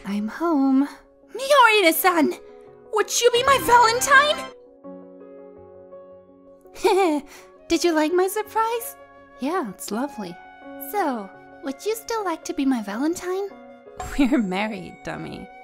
I'm home. Miorina-san! Would you be my Valentine? Did you like my surprise? Yeah, it's lovely. So, would you still like to be my Valentine? We're married, dummy.